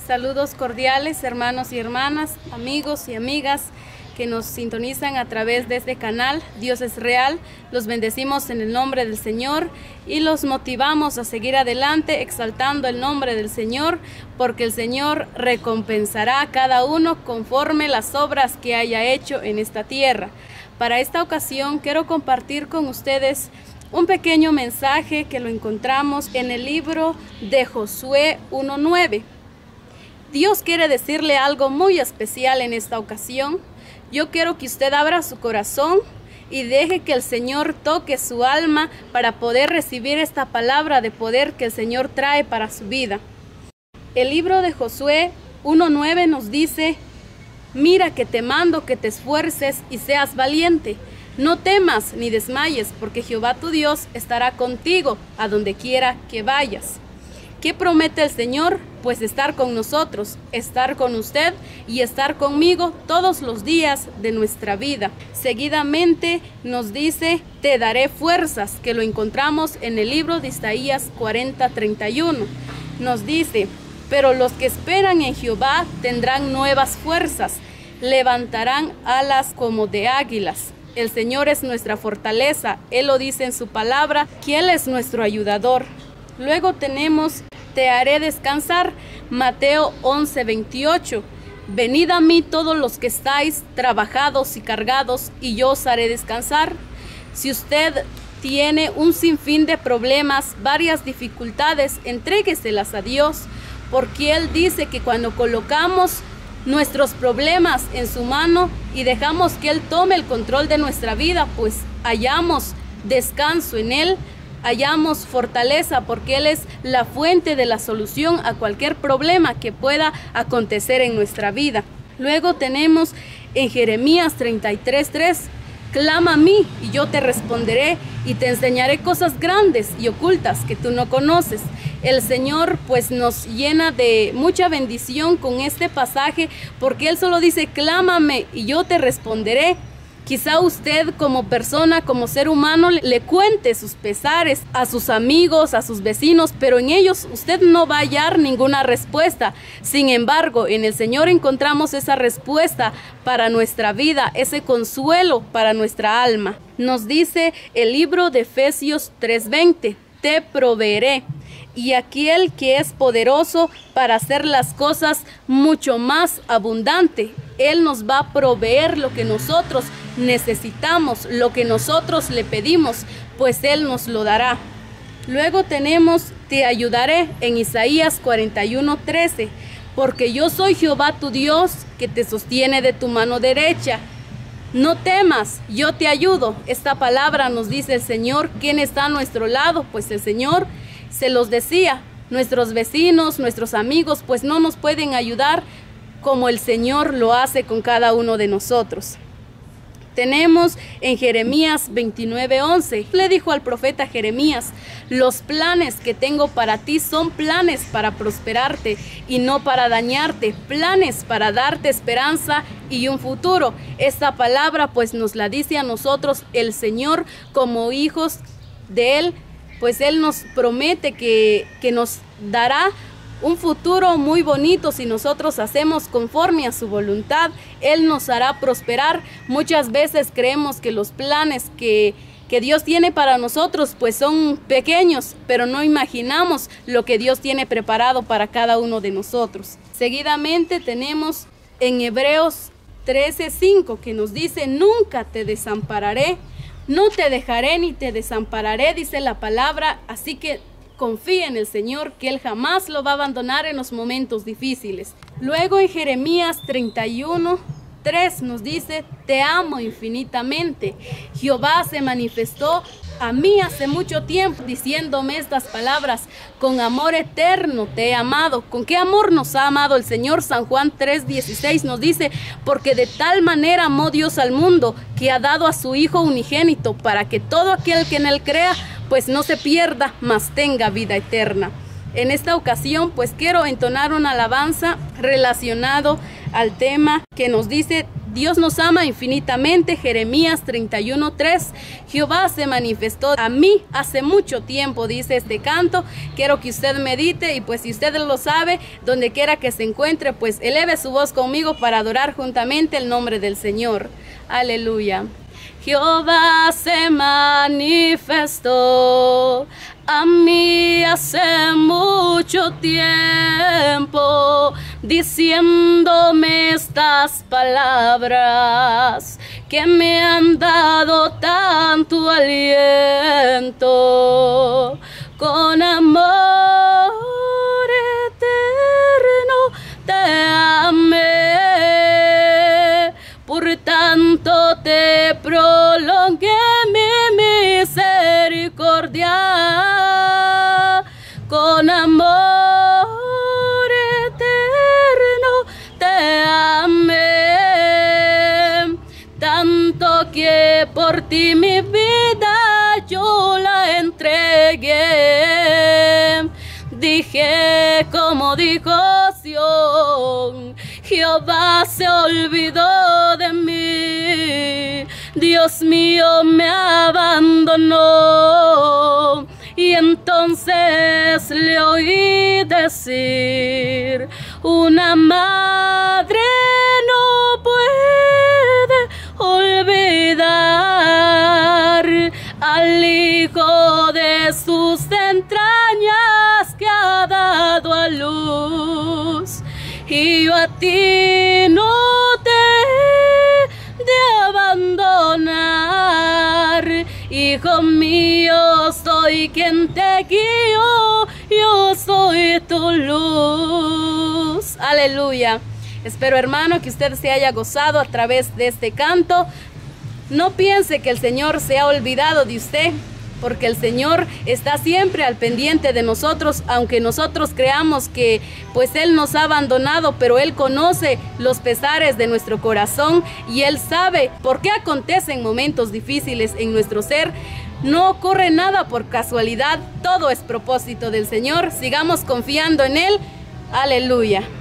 Saludos cordiales, hermanos y hermanas, amigos y amigas que nos sintonizan a través de este canal. Dios es real. Los bendecimos en el nombre del Señor y los motivamos a seguir adelante exaltando el nombre del Señor, porque el Señor recompensará a cada uno conforme las obras que haya hecho en esta tierra. Para esta ocasión quiero compartir con ustedes un pequeño mensaje que lo encontramos en el libro de Josué 1:9. Dios quiere decirle algo muy especial en esta ocasión. Yo quiero que usted abra su corazón y deje que el Señor toque su alma para poder recibir esta palabra de poder que el Señor trae para su vida. El libro de Josué 1:9 nos dice: mira que te mando que te esfuerces y seas valiente. No temas ni desmayes, porque Jehová tu Dios estará contigo a donde quiera que vayas. ¿Qué promete el Señor? Pues estar con nosotros, estar con usted y estar conmigo todos los días de nuestra vida. Seguidamente nos dice: te daré fuerzas, que lo encontramos en el libro de Isaías 40:31. Nos dice: pero los que esperan en Jehová tendrán nuevas fuerzas, levantarán alas como de águilas. El Señor es nuestra fortaleza, Él lo dice en su palabra, que Él es nuestro ayudador. Luego tenemos: te haré descansar, Mateo 11:28. Venid a mí todos los que estáis trabajados y cargados, y yo os haré descansar. Si usted tiene un sinfín de problemas, varias dificultades, entrégueselas a Dios, porque Él dice que cuando colocamos nuestros problemas en su mano y dejamos que Él tome el control de nuestra vida, pues hallamos descanso en Él, hallamos fortaleza, porque Él es la fuente de la solución a cualquier problema que pueda acontecer en nuestra vida. Luego tenemos en Jeremías 33:3: clama a mí y yo te responderé y te enseñaré cosas grandes y ocultas que tú no conoces. El Señor pues nos llena de mucha bendición con este pasaje, porque Él solo dice: clámame y yo te responderé. Quizá usted como persona, como ser humano, le cuente sus pesares a sus amigos, a sus vecinos, pero en ellos usted no va a hallar ninguna respuesta. Sin embargo, en el Señor encontramos esa respuesta para nuestra vida, ese consuelo para nuestra alma. Nos dice el libro de Efesios 3:20: te proveeré. Y aquel que es poderoso para hacer las cosas mucho más abundante, Él nos va a proveer lo que nosotros necesitamos, lo que nosotros le pedimos, pues Él nos lo dará. Luego tenemos: te ayudaré, en Isaías 41:13, porque yo soy Jehová tu Dios, que te sostiene de tu mano derecha. No temas, yo te ayudo. Esta palabra nos dice el Señor. ¿Quién está a nuestro lado? Pues el Señor. Se los decía, nuestros vecinos, nuestros amigos, pues no nos pueden ayudar como el Señor lo hace con cada uno de nosotros. Tenemos en Jeremías 29:11, le dijo al profeta Jeremías: los planes que tengo para ti son planes para prosperarte y no para dañarte, planes para darte esperanza y un futuro. Esta palabra pues nos la dice a nosotros el Señor como hijos de Él, pues Él nos promete que nos dará un futuro muy bonito si nosotros hacemos conforme a su voluntad. Él nos hará prosperar. Muchas veces creemos que los planes que Dios tiene para nosotros pues son pequeños, pero no imaginamos lo que Dios tiene preparado para cada uno de nosotros. Seguidamente tenemos en Hebreos 13:5, que nos dice: nunca te desampararé, no te dejaré ni te desampararé, dice la palabra. Así que confía en el Señor, que Él jamás lo va a abandonar en los momentos difíciles. Luego en Jeremías 31:3 nos dice: te amo infinitamente. Jehová se manifestó a mí hace mucho tiempo, diciéndome estas palabras: con amor eterno te he amado. ¿Con qué amor nos ha amado el Señor? San Juan 3:16 nos dice: porque de tal manera amó Dios al mundo, que ha dado a su Hijo unigénito, para que todo aquel que en Él crea pues no se pierda, mas tenga vida eterna. En esta ocasión pues quiero entonar una alabanza relacionado al tema que nos dice: Dios nos ama infinitamente. Jeremías 31:3. Jehová se manifestó a mí hace mucho tiempo, dice este canto. Quiero que usted medite y pues si usted lo sabe, donde quiera que se encuentre, pues eleve su voz conmigo para adorar juntamente el nombre del Señor. Aleluya. Jehová se manifestó a mí hace mucho tiempo, diciéndome estas palabras que me han dado tanto aliento. Con amor eterno te amé, por tanto te prolongué mi misericordia. Con amor eterno te amé, tanto que por ti mi vida yo la entregué. Dije como dijo Sión, Jehová se olvidó de mí, Dios mío me abandonó. Y entonces le oí decir, una madre no puede olvidar al hijo de sus entrañas que ha dado a luz. Y yo a ti no te he de abandonar, hijo mío, soy quien te guío, yo soy tu luz. Aleluya. Espero, hermano, que usted se haya gozado a través de este canto. No piense que el Señor se ha olvidado de usted, porque el Señor está siempre al pendiente de nosotros, aunque nosotros creamos que pues Él nos ha abandonado, pero Él conoce los pesares de nuestro corazón y Él sabe por qué acontecen momentos difíciles en nuestro ser. No ocurre nada por casualidad, todo es propósito del Señor. Sigamos confiando en Él. Aleluya.